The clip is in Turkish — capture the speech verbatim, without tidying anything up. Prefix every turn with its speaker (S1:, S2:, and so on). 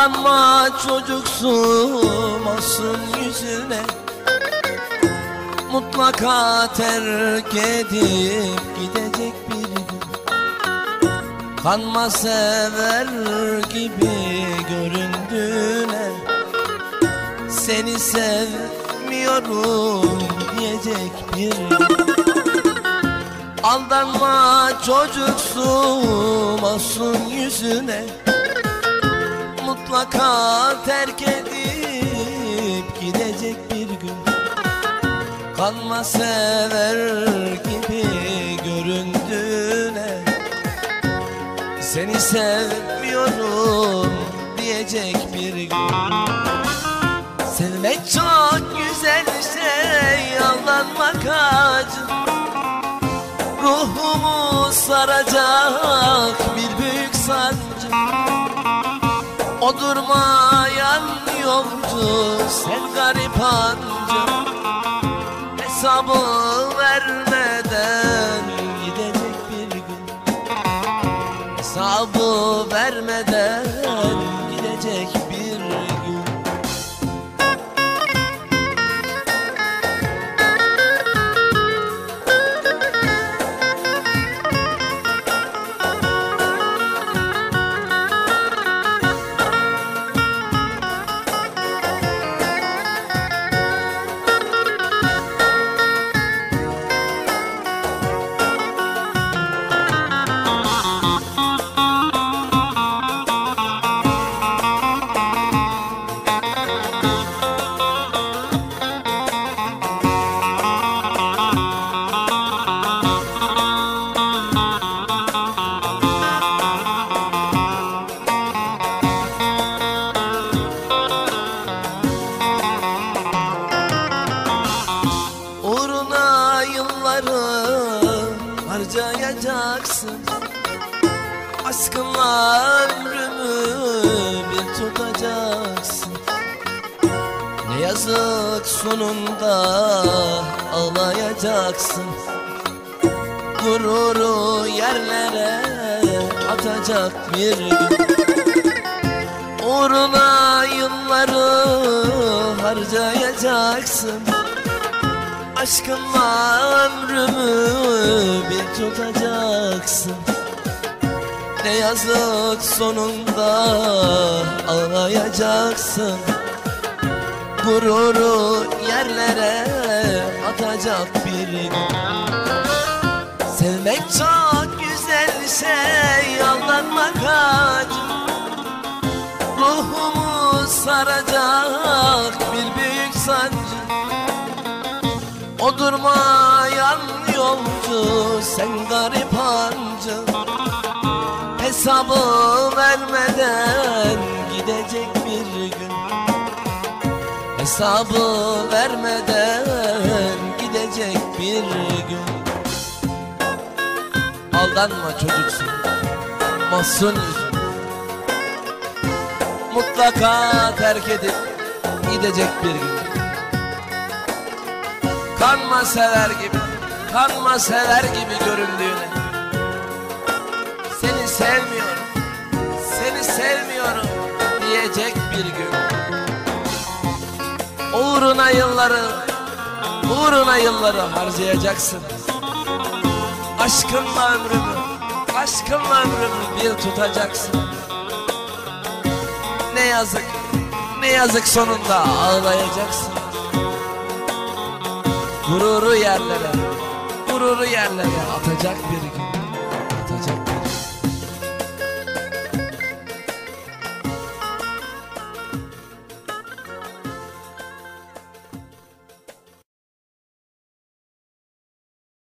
S1: Aldanma çocuksu masum yüzüne, mutlaka terk edip gidecek bir gün. Kanma sever gibi göründüğüne, seni sevmiyorum diyecek bir gün. Aldanma çocuksu masum yüzüne, mutlaka terk edip gidecek bir gün. Kanma sever gibi göründüğüne, seni sevmiyorum diyecek bir gün. Sevmek çok güzel şey, aldanmak acı. Ruhumu saracak bir büyük sancı. O durmayan yolcu sen garip anca, hesabı vermeden gidecek bir gün. Hesabı vermeden gidecek bir gün. Harcayacaksın, aşkınla ömrümü bir tutacaksın. Ne yazık sonunda ağlayacaksın. Gururu yerlere atacak bir gün. Uğruna yılları harcayacaksın, aşkınla ömrümü bir tutacaksın. Ne yazık sonunda ağlayacaksın. Gururu yerlere atacak bir gün. Sevmek çok güzel şey, aldanmak acı. Ruhumu saracak bir büyük sancı. O durmayan yolcu sen garip anca, hesabı vermeden gidecek bir gün. Hesabı vermeden gidecek bir gün. Aldanma çocuksun masum yüzün, mutlaka terk edip gidecek bir gün. Kanma sever gibi, kanma sever gibi göründüğüne, seni sevmiyorum, seni sevmiyorum diyecek bir gün. Uğruna yılları, uğruna yılları harcayacaksın. Aşkınla ömrümü, aşkınla ömrümü bir tutacaksın. Ne yazık, ne yazık sonunda ağlayacaksın. Gururu yerlere, gururu yerlere atacak bir gün.